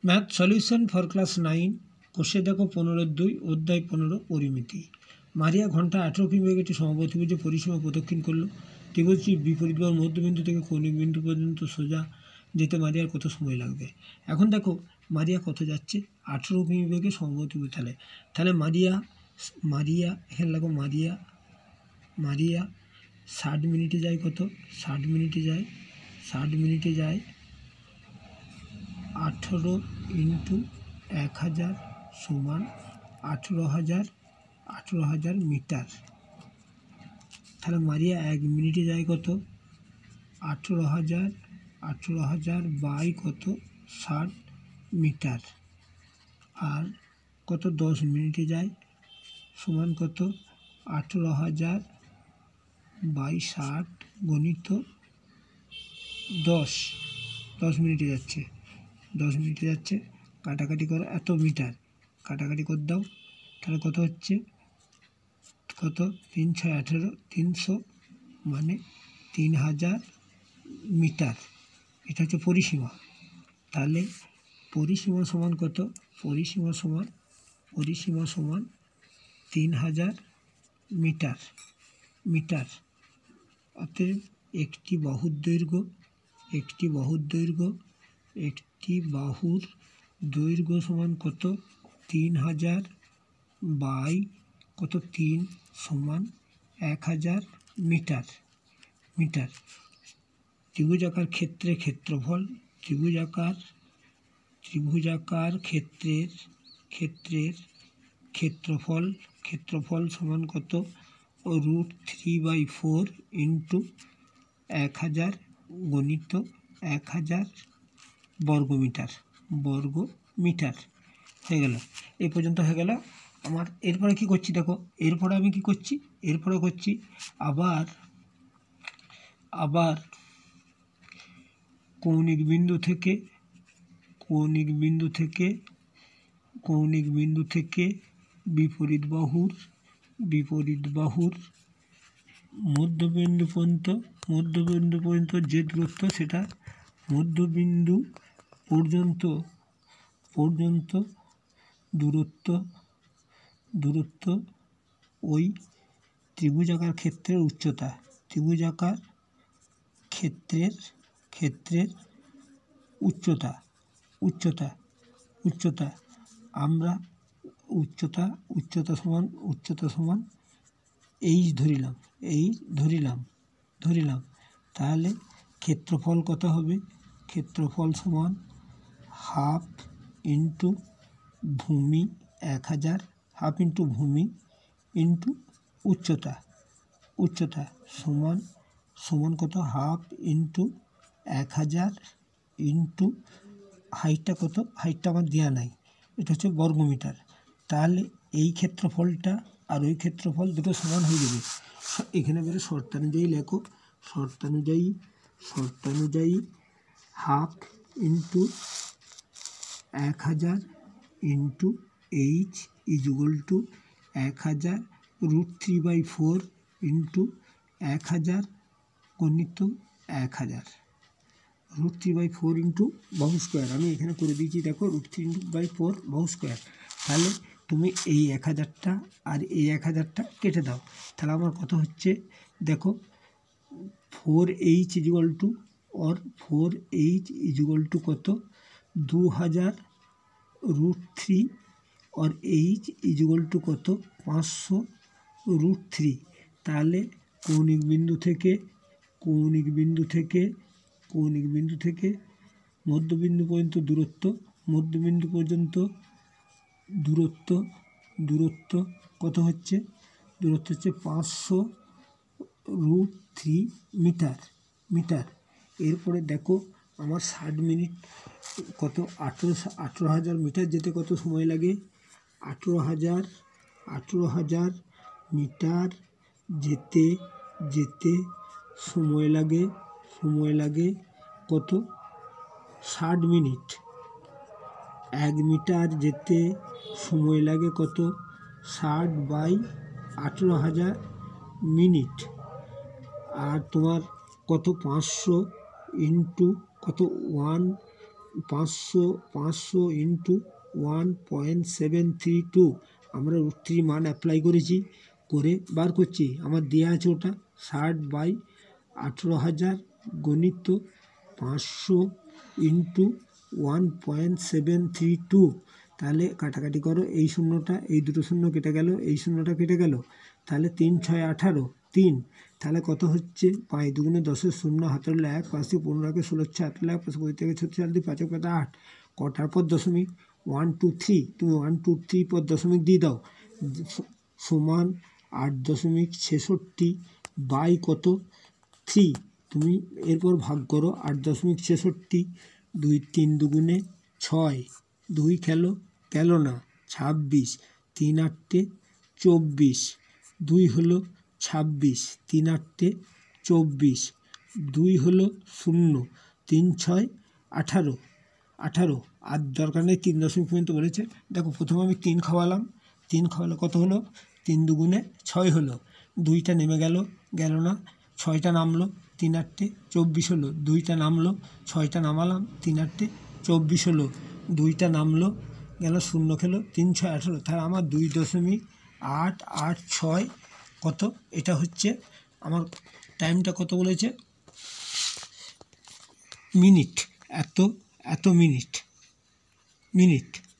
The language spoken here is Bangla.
ম্যাথ সলিউশন ফর ক্লাস 9 কোষে দেখো 15-2 অধ্যায় 15 পরিমিতি। মারিয়া ঘন্টা 18 কিমি বেগে একটি সমপ্রতিভুজে পরিসীমা প্রদক্ষিণ করলো। ত্রিভুজটি বিপরীত বাহুর মধ্যবিন্দু থেকে কৌণিক বিন্দু পর্যন্ত সোজা যেতে মারিয়ার কত সময় লাগবে। এখন দেখো মারিয়া কত যাচ্ছে, 18 কিমি বেগে সমপ্রতিভুজ। তাহলে মারিয়া এখানে লাগো মারিয়া 60 মিনিটে যায় কত, 60 মিনিটে যায় 18 ইন্টু 1000 সমান 18,000 মিটার। তাহলে মারিয়া 1 মিনিটে যায় কত, 18,000 বাই কত 60 মিটার। আর কত 10 মিনিটে যায় সমান কত 18,000 বাই 60 গণিত 10 মিনিটে যাচ্ছে, 10 মিনিটে যাচ্ছে। কাটাকাটি করো, এত মিটার কাটাকাটি করে দাও। তাহলে কত হচ্ছে, কত 3 6 18, 300 মানে 3000 মিটার। এটা হচ্ছে পরিসীমা। তাহলে পরিসীমা সমান কত, পরিসীমা সমান 3000 মিটার। অতএব একটি বাহুর দৈর্ঘ্য সমান কত 3000 বাই কত 3 সমান 1000 মিটার। ত্রিভুজাকার ক্ষেত্রফল, ত্রিভুজাকার ক্ষেত্রফল সমান কত √3/4 ইন্টু 1000 গণিত 1000 বর্গমিটার হয়ে গেল। এই পর্যন্ত হয়ে গেল আমার। এরপরে কি করছি দেখো, এরপরে আমি কি করছি, এরপরে করছি আবার কৌণিক বিন্দু থেকে বিপরীত বাহুর মধ্যবিন্দু পর্যন্ত যে দূরত্ব, সেটা মধ্যবিন্দু পর্যন্ত দূরত্ব ওই ত্রিভুজাকার ক্ষেত্রের উচ্চতা আমরা উচ্চতা সমান এইচ ধরিলাম। তাহলে ক্ষেত্রফল কত হবে, ক্ষেত্রফল সমান হাফ ইন্টু ভূমি 1000, হাফ ইন্টু ভূমি ইন্টু উচ্চতা সমান কত হাফ ইন্টু 1000 ইন্টু হাইটটা কত, হাইটটা আমার দেওয়া নাই, এটা হচ্ছে বর্গমিটার। তাহলে এই ক্ষেত্রফলটা আর ওই ক্ষেত্রফল দুটো সমান হয়ে যাবে। এখানে বেরো শর্তানুযায়ী লেখো, শর্তানুযায়ী half into 1000 into H equal to 1000 √3/4 into 1000 গণিত 1000 √3/4 ইন্টু বাহু স্কোয়ার। আমি এখানে করে দিয়েছি দেখো, √3/4 বাহু স্কোয়ার। তাহলে তুমি এই 1000টা আর এই 1000টা কেটে দাও। তাহলে আমার কত হচ্ছে দেখো, 4h ইজুয়াল টু কত 2000 √3 और h ইজুয়াল টু কত 500 √3। তাহলে কৌণিক বিন্দু থেকে মধ্যবিন্দু পর্যন্ত দূরত্ব কত হচ্ছে, দূরত্ব হচ্ছে 500 √3 মিটার। এরপরে দেখো আমার 60 মিনিট কত 18,000 মিটার যেতে কত সময় লাগে, 18,000 মিটার যেতে সময় লাগে কত 60 মিনিট। 1 মিটার যেতে সময় লাগে কত 60 বাই 18,000 মিনিট। আর তোমার কত 500 ইন্টু কত 500 ইন্টু 1.732, আমরা √3 মান অ্যাপ্লাই করেছি, করে বার করছি। আমার দেওয়া আছে ওটা 60/18,000 গণিত 500 ইন্টু 1.732। তাহলে কাটাকাটি করো, এই শূন্যটা এই দুটো শূন্য কেটে গেল, এই শূন্যটা কেটে গেল, তাহলে 3 6 18 3। তাহলে কত হচ্ছে? 5 দুগুণে 10-এর 0, হাতে 1, 5 থেকে 15 16 8 লাখ, 5 থেকে 36 5 5 8, কটার পর দশমিক 1 2 3, তুমি 1 2 3 পর দশমিক দিয়ে দাও, সমান 8.66 বাই কত 3। তুমি এরপর ভাগ করো 8.66, 2 3 দুগুণে 6, 2 গেল না 26, 3 8 24, 2 হলো 26, 3 8 24, 2 হলো 0, 3 6 18 18। আর দরকার নেই 3 দশমিক পর্যন্ত বলেছে। দেখো প্রথমে আমি 3 খাওয়ালাম, 3 খাওয়ালে কত হলো? 3 দুগুণে 6 হলো, 2টা নেমে গেল না, 6টা নামলো, 3 8 24 হলো, 2টা নামলো, 6টা নামালাম, 3 8 24 হলো, 2টা নামলো, গেল 0 খেলো, 3 6 18। তাহলে আমার 2.886 কত? এটা হচ্ছে আমার টাইমটা কত বলেছে? মিনিট, এত মিনিট।